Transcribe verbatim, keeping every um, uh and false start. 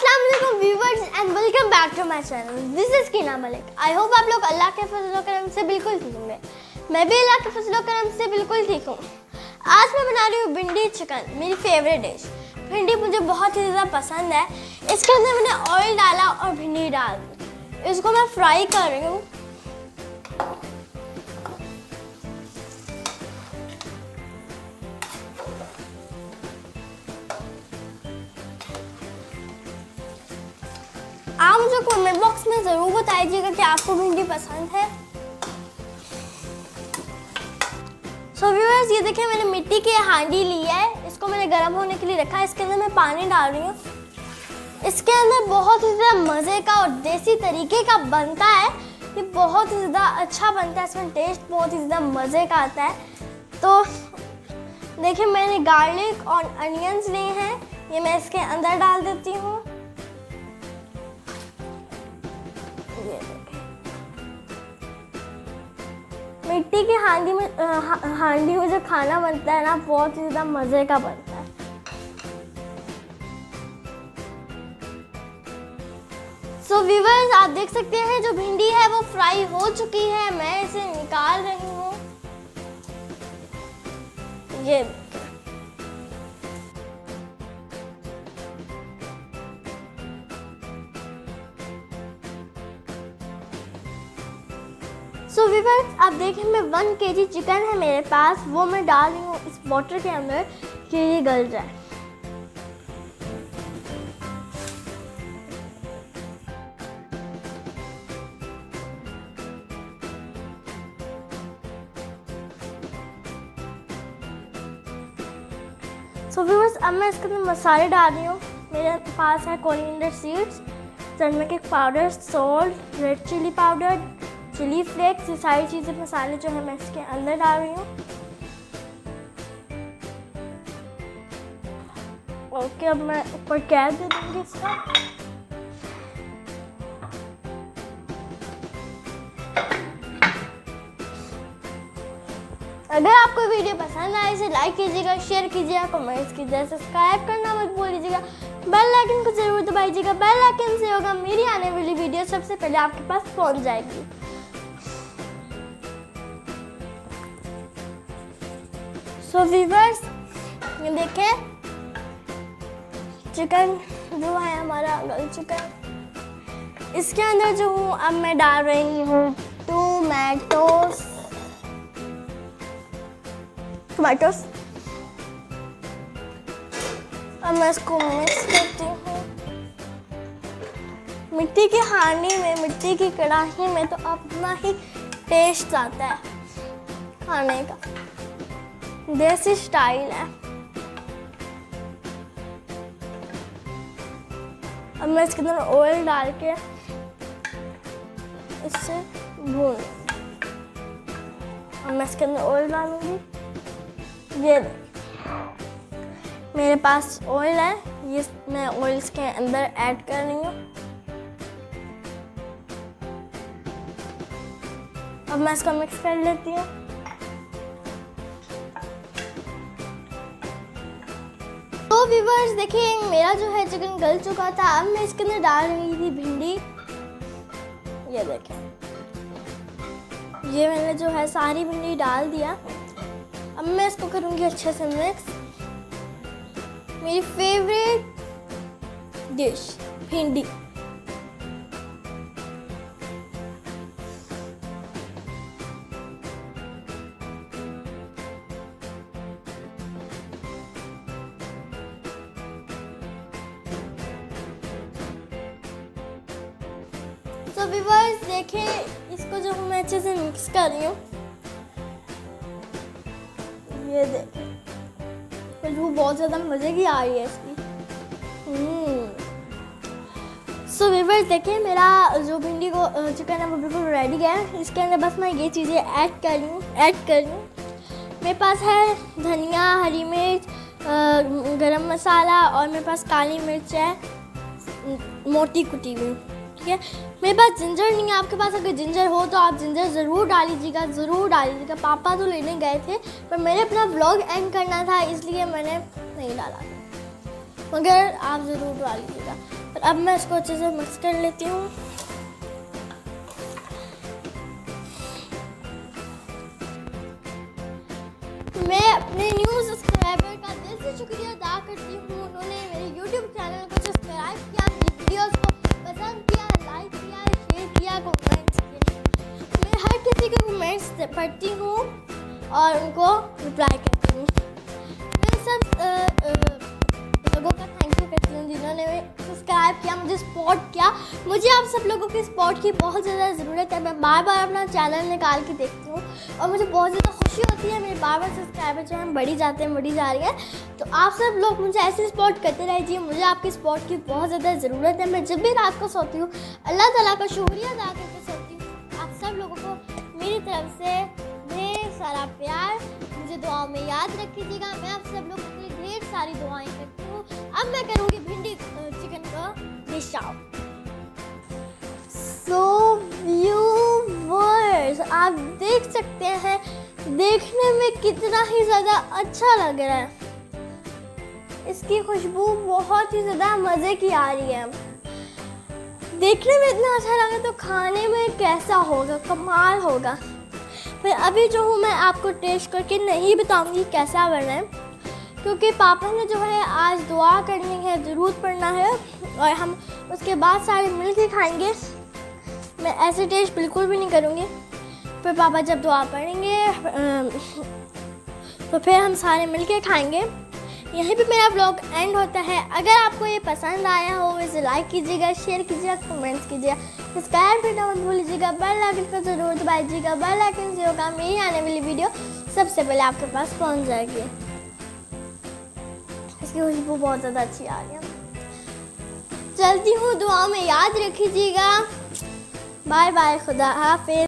अस्सलाम वालेकुम viewers and welcome back to my channel. This is Keena Malik. I hope आप लोग अल्लाह के फजल करम से बिल्कुल ठीक होंगे। मैं भी अल्लाह के फजल करम से बिल्कुल ठीक हूँ। आज मैं बना रही हूँ भिंडी चिकन, मेरी फेवरेट डिश। भिंडी मुझे बहुत ही ज़्यादा पसंद है। इसके अंदर मैंने ऑयल डाला और भिंडी डाल दी। इसको मैं फ्राई कर रही हूँ। आप मुझे कमेंट बॉक्स में ज़रूर बताइएगा कि आपको भिंडी पसंद है। सो व्यूअर्स, ये देखिए मैंने मिट्टी की हांडी ली है। इसको मैंने गर्म होने के लिए रखा है। इसके अंदर मैं पानी डाल रही हूँ। इसके अंदर बहुत ही ज़्यादा मज़े का और देसी तरीके का बनता है। ये बहुत ही ज़्यादा अच्छा बनता है। इसमें टेस्ट बहुत ही ज़्यादा मज़े का आता है। तो देखिए मैंने गार्लिक और अनियंस लिए हैं। ये मैं इसके अंदर डाल देती हूँ। मिट्टी की हांडी में हांडी में जो खाना बनता है ना, बहुत ही ज़्यादा मज़े का बनता है। सो व्यूअर्स, आप देख सकते हैं जो भिंडी है वो फ्राई हो चुकी है। मैं इसे निकाल रही हूँ। ये सो व्यूअर्स, आप देखें मैं वन केजी चिकन है मेरे पास, वो मैं डाल रही हूँ इस वाटर के अंदर कि ये गल जाए। सो व्यूअर्स, अब मैं इसके अंदर मसाले डाल रही हूँ। मेरे पास है coriander seeds, turmeric powder, salt, red chilli powder, chilli flakes. ये सारी चीज़ें मसाले जो है मैं इसके अंदर डाल रही हूँ। ओके, अब मैं ऊपर कैप दे दूँगी इसका। अगर आपको वीडियो पसंद आए इसे लाइक कीजिएगा, शेयर कीजिएगा, कमेंट्स कीजिएगा, सब्सक्राइब करना मत भूलिएगा, बेल आइकन को जरूर दबाइएगा। बेल आइकन से होगा मेरी आने वाली वीडियो सबसे पहले आपके पास पहुँच जाएगी। सो व्यूअर्स, ये देखें चिकन जो है हमारा गल चुका है। इसके अंदर जो हूँ अब मैं डाल रही हूँ टोमेटोस टोमेटोस अब मैं इसको मिक्स करती हूँ। मिट्टी की हांडी में, मिट्टी की कढ़ाई में तो अपना ही टेस्ट आता है खाने का। देसी स्टाइल है। अब मैं इसके अंदर ऑयल डाल के इससे भून। अब मैं इसके अंदर ऑयल डालूंगी। ये मेरे पास ऑयल है, ये मैं ऑयल इसके अंदर ऐड कर रही हूँ। अब मैं इसको मिक्स कर लेती हूँ। तो व्यूअर्स देखिए मेरा जो है चिकन गल चुका था। अब मैं इसके अंदर डाल रही थी भिंडी। ये देखें, ये मैंने जो है सारी भिंडी डाल दिया। अब मैं इसको करूँगी अच्छे से मिक्स। मेरी फेवरेट डिश भिंडी। तो व्यूअर्स देखें, इसको जो मैं अच्छे से मिक्स कर रही हूँ। ये देखें खुशबू बहुत ज़्यादा मज़े की आ रही है इसकी। सो व्यूअर्स देखें मेरा जो भिंडी को चिकन है वो बिल्कुल रेडी है। इसके अंदर बस मैं ये चीज़ें ऐड कर रही हूँ ऐड कर रही हूँ मेरे पास है धनिया, हरी मिर्च, गरम मसाला और मेरे पास काली मिर्च है मोटी कुटी हुई। ठीक है, मेरे पास जिंजर नहीं है। आपके पास अगर जिंजर हो तो आप जिंजर ज़रूर डालीजिएगा, ज़रूर डालीजिएगा। पापा तो लेने गए थे पर मैंने अपना व्लॉग एंड करना था इसलिए मैंने नहीं डाला। मगर आप ज़रूर डाल लीजिएगा। और अब मैं इसको अच्छे से मिक्स कर लेती हूँ। मैं अपने न्यू सब्सक्राइबर का दिल से शुक्रिया अदा करती हूँ। उन्होंने मेरे यूट्यूब चैनल को सब्सक्राइब किया, मेरी वीडियोस को पसंद किया, लाइक किया, शेयर किया, कमेंट्स किए। मैं हर किसी के कमेंट्स पढ़ती हूँ और उनको रिप्लाई करती हूँ। मैं सब लोगों का थैंक यू करती हूँ जिन्होंने सब्सक्राइब किया, मुझे सपोर्ट किया। मुझे आप सब लोगों की सपोर्ट की बहुत ज़्यादा ज़रूरत है। मैं बार बार अपना चैनल निकाल के देखती हूँ और मुझे बहुत ज़्यादा खुशी होती है। मेरे बार बार सब्सक्राइबर जो हैं बढ़ी जाते हैं बढ़ी जा रही है। तो आप सब लोग मुझे ऐसे सपोर्ट करते रहिए। मुझे आपकी सपोर्ट की बहुत ज़्यादा ज़रूरत है। मैं जब भी रात को सोती हूँ अल्लाह ताला का शुक्रिया अदा करके सोती हूँ। आप सब लोगों को मेरी तरफ से ढेर सारा प्यार, मुझे दुआ में याद रखिएगा। मैं आप सब लोगों के लिए ढेर सारी दुआएं करती हूँ। अब मैं करूँगी भिंडी चिकन का डिश आउट। सो व्यूअर्स, आप देख सकते हैं देखने में कितना ही ज़्यादा अच्छा लग रहा है। इसकी खुशबू बहुत ही ज़्यादा मज़े की आ रही है। देखने में इतना अच्छा लगा तो खाने में कैसा होगा, कमाल होगा। फिर अभी जो हूँ मैं आपको टेस्ट करके नहीं बताऊंगी कैसा बना है, क्योंकि पापा ने जो है आज दुआ करनी है, दुरूद पढ़ना है और हम उसके बाद सारे मिल के खाएंगे। मैं ऐसे टेस्ट बिल्कुल भी नहीं करूँगी। फिर पापा जब दुआ पढ़ेंगे तो फिर हम सारे मिल के खाएँगे। यहीं पे मेरा ब्लॉग एंड होता है। अगर आपको ये पसंद आया हो इसे लाइक कीजिएगा, शेयर कीजिएगा, कमेंट्स कीजिएगा, सब्सक्राइब करना मत भूलिएगा, बेल आइकन को जरूर दबाइएगा। बेल आइकन से होगा मेरी आने वाली वीडियो सबसे पहले आपके पास पहुंच जाएगी। इसकी खुशबू बहुत ज़्यादा अच्छी आ रही है। चलती हूँ, दुआ में याद रखिएगा। बाय बाय, खुदा हाफिज़।